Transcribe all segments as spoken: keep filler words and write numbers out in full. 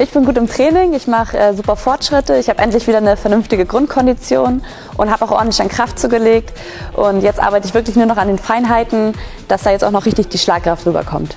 Ich bin gut im Training, ich mache äh, super Fortschritte, ich habe endlich wieder eine vernünftige Grundkondition und habe auch ordentlich an Kraft zugelegt. Und jetzt arbeite ich wirklich nur noch an den Feinheiten, dass da jetzt auch noch richtig die Schlagkraft rüberkommt.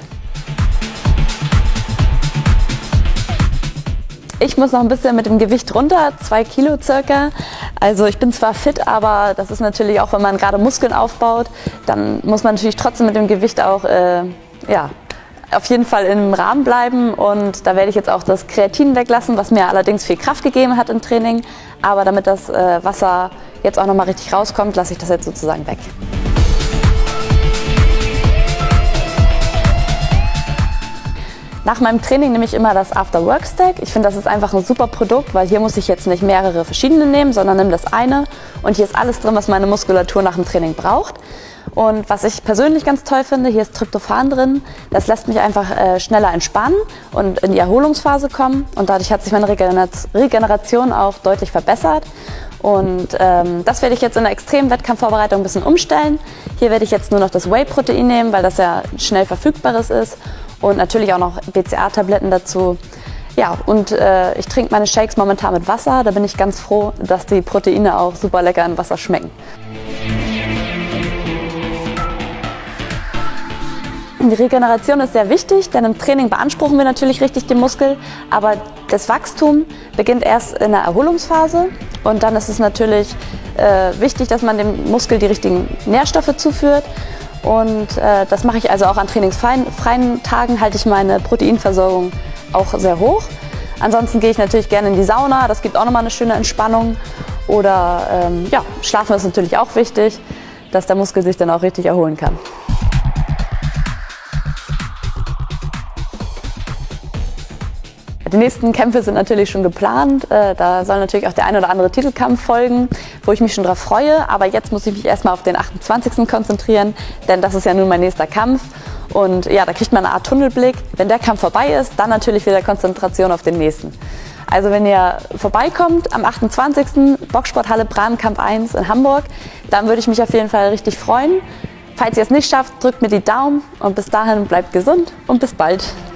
Ich muss noch ein bisschen mit dem Gewicht runter, zwei Kilo circa. Also ich bin zwar fit, aber das ist natürlich auch, wenn man gerade Muskeln aufbaut, dann muss man natürlich trotzdem mit dem Gewicht auch äh, ja, auf jeden Fall im Rahmen bleiben. Und da werde ich jetzt auch das Kreatin weglassen, was mir allerdings viel Kraft gegeben hat im Training. Aber damit das äh, Wasser jetzt auch nochmal richtig rauskommt, lasse ich das jetzt sozusagen weg. Nach meinem Training nehme ich immer das After-Work-Stack. Ich finde, das ist einfach ein super Produkt, weil hier muss ich jetzt nicht mehrere verschiedene nehmen, sondern nehme das eine. Und hier ist alles drin, was meine Muskulatur nach dem Training braucht. Und was ich persönlich ganz toll finde, hier ist Tryptophan drin. Das lässt mich einfach äh, schneller entspannen und in die Erholungsphase kommen. Und dadurch hat sich meine Regeneration auch deutlich verbessert. Und ähm, das werde ich jetzt in der extremen Wettkampfvorbereitung ein bisschen umstellen. Hier werde ich jetzt nur noch das Whey-Protein nehmen, weil das ja schnell verfügbares ist. Und natürlich auch noch B C A Tabletten dazu. Ja, und äh, ich trinke meine Shakes momentan mit Wasser. Da bin ich ganz froh, dass die Proteine auch super lecker im Wasser schmecken. Die Regeneration ist sehr wichtig, denn im Training beanspruchen wir natürlich richtig den Muskel, aber das Wachstum beginnt erst in der Erholungsphase und dann ist es natürlich äh, wichtig, dass man dem Muskel die richtigen Nährstoffe zuführt. Und äh, das mache ich also auch an trainingsfreien Tagen, halte ich meine Proteinversorgung auch sehr hoch. Ansonsten gehe ich natürlich gerne in die Sauna, das gibt auch nochmal eine schöne Entspannung. Oder ähm, ja, Schlafen ist natürlich auch wichtig, dass der Muskel sich dann auch richtig erholen kann. Die nächsten Kämpfe sind natürlich schon geplant. Da soll natürlich auch der ein oder andere Titelkampf folgen, wo ich mich schon drauf freue. Aber jetzt muss ich mich erstmal auf den achtundzwanzigsten konzentrieren, denn das ist ja nun mein nächster Kampf. Und ja, da kriegt man eine Art Tunnelblick. Wenn der Kampf vorbei ist, dann natürlich wieder Konzentration auf den nächsten. Also wenn ihr vorbeikommt am achtundzwanzigsten Boxsporthalle Brahmenkamp eins in Hamburg, dann würde ich mich auf jeden Fall richtig freuen. Falls ihr es nicht schafft, drückt mir die Daumen und bis dahin bleibt gesund und bis bald.